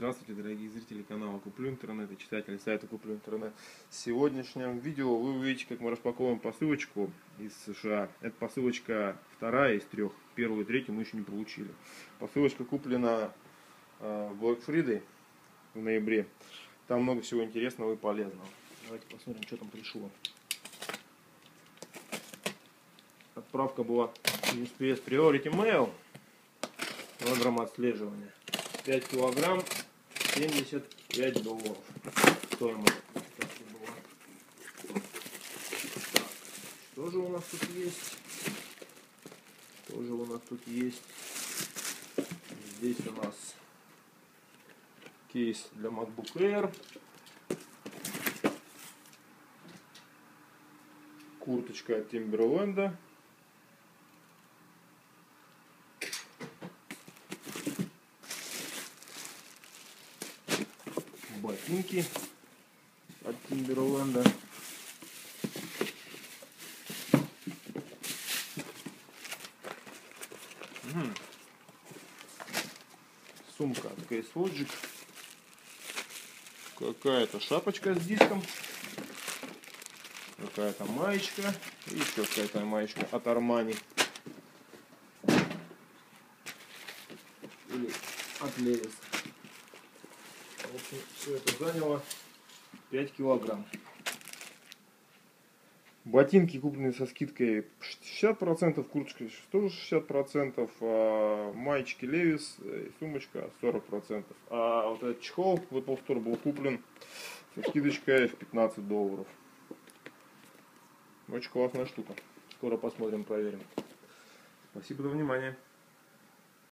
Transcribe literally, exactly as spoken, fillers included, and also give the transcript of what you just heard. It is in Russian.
Здравствуйте, дорогие зрители канала Куплю Интернет и читатели сайта Куплю Интернет. В сегодняшнем видео вы увидите, как мы распаковываем посылочку из США. Это посылочка вторая из трех. Первую и третью мы еще не получили. Посылочка куплена в Black Friday в ноябре. Там много всего интересного и полезного. Давайте посмотрим, что там пришло. Отправка была ю эс пи эс Priority Mail. Килограмм отслеживания. пять килограмм, семьдесят пять долларов. Стоимость была. Так, что же у нас тут есть? Что же у нас тут есть? Здесь у нас кейс для MacBook Air. Курточка от Timberland. Ботинки от Timberland. Угу. Сумка от Case Logic. Какая-то шапочка с диском. Какая-то маечка. И еще какая-то маечка от Armani. Или от Levi's. В общем, все это заняло пять килограмм. Ботинки куплены со скидкой шестьдесят процентов, курточка тоже шестьдесят процентов, а маечки Levi's, сумочка сорок процентов. А вот этот чехол в Apple Store был куплен со скидочкой в пятнадцать долларов. Очень классная штука. Скоро посмотрим, проверим. Спасибо за внимание.